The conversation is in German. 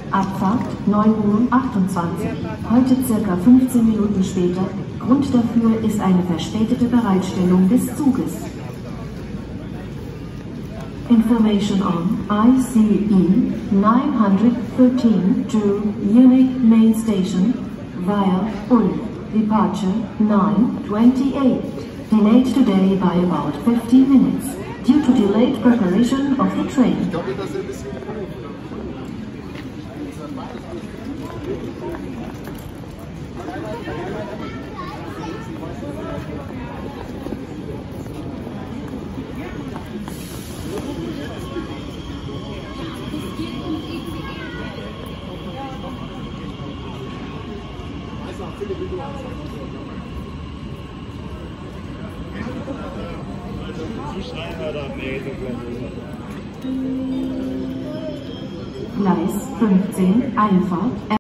Abfahrt 9:28 Uhr. Heute circa 15 Minuten später. Grund dafür ist eine verspätete Bereitstellung des Zuges. Information on ICE 913 to Munich Main Station via Ulm. Departure 9:28. Delayed today by about 15 minutes due to delayed preparation of the train. Gleis 15, Einfahrt.